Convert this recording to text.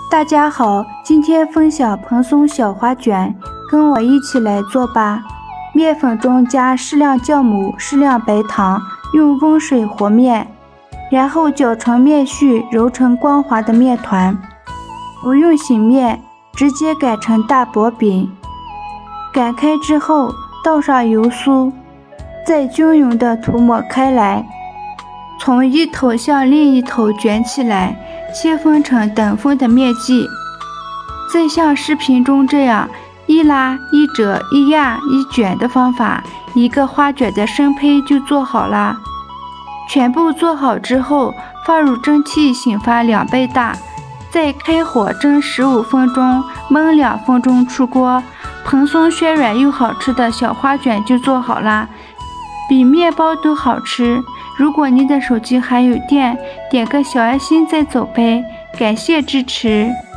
大家好，今天分享蓬松小花卷，跟我一起来做吧。面粉中加适量酵母、适量白糖，用温水和面，然后搅成面絮，揉成光滑的面团。不用醒面，直接擀成大薄饼。擀开之后，倒上油酥，再均匀地涂抹开来，从一头向另一头卷起来，切分成等分的面剂。再像视频中这样一拉一折一压一卷的方法，一个花卷的生胚就做好了。全部做好之后，放入蒸屉醒发2倍大，再开火蒸15分钟，焖2分钟出锅。蓬松暄软又好吃的小花卷就做好啦，比面包都好吃。如果你的手机还有电，点个小爱心再走呗，感谢支持。